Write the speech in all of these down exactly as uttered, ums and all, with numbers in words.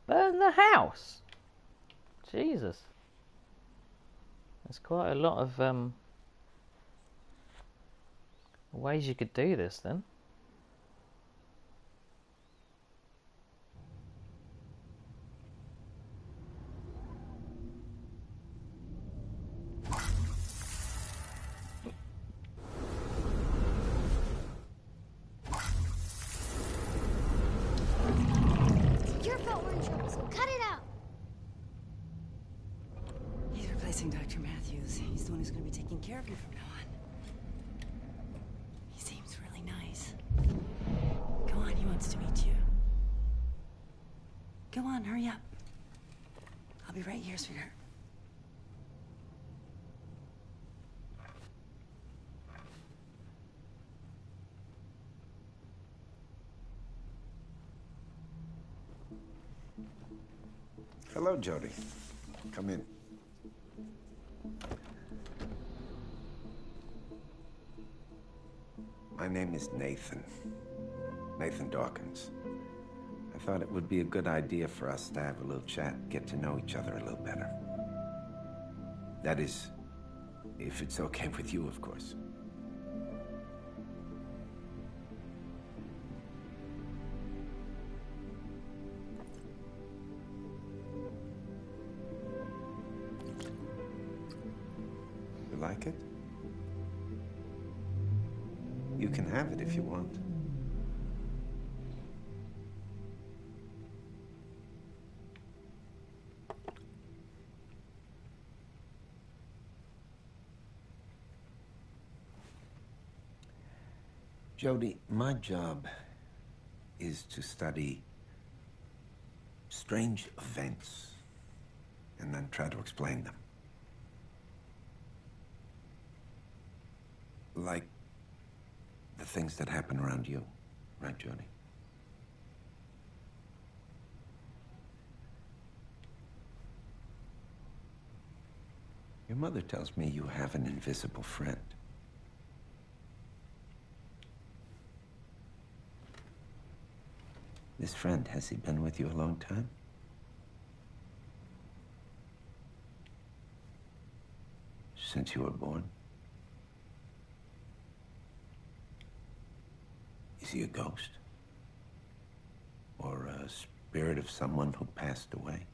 Burn the house? Jesus. There's quite a lot of um, ways you could do this then. Your fault we're in trouble, so cut it out. He's replacing Doctor Matthews. He's the one who's going to be taking care of you from now on. He seems really nice. Go on, he wants to meet you. Go on, hurry up. I'll be right here, sweetheart. Hello, Jody. Come in. My name is Nathan. Nathan Dawkins. I thought it would be a good idea for us to have a little chat, get to know each other a little better. That is, if it's okay with you, of course. You like it? You can have it if you want. Jody, my job is to study strange events and then try to explain them. Like the things that happen around you, right, Jody? Your mother tells me you have an invisible friend. This friend, has he been with you a long time? Since you were born? Is he a ghost? Or a spirit of someone who passed away?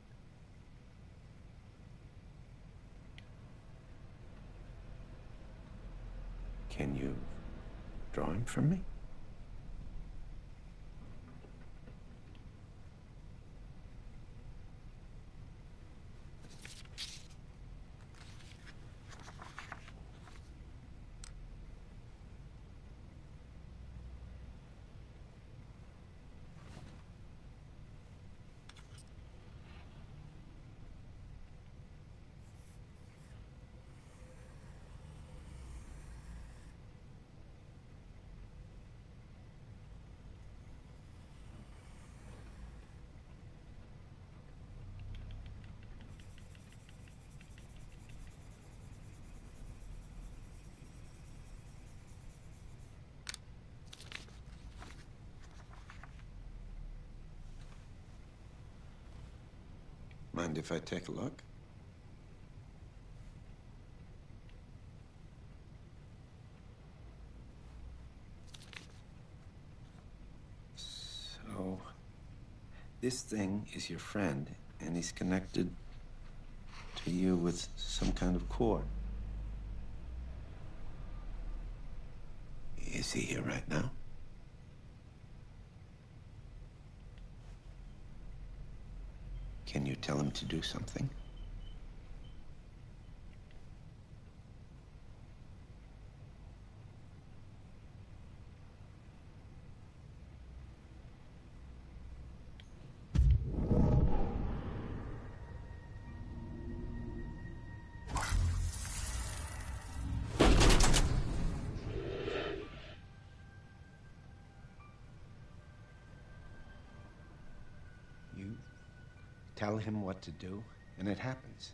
Can you draw him for me? Mind if I take a look? So, this thing is your friend, and he's connected to you with some kind of cord. Is he here right now? Can you tell him to do something? You tell him what to do, and it happens.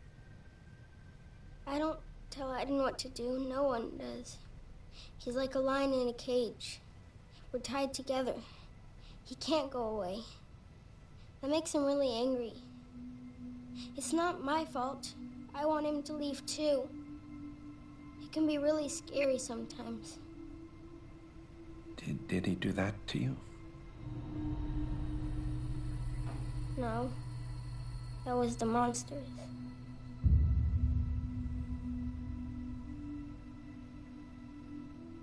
I don't tell Aiden what to do. No one does. He's like a lion in a cage. We're tied together. He can't go away. That makes him really angry. It's not my fault. I want him to leave too. It can be really scary sometimes. Did, did he do that to you? No. That was the monsters.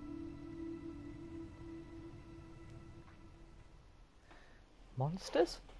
Monsters?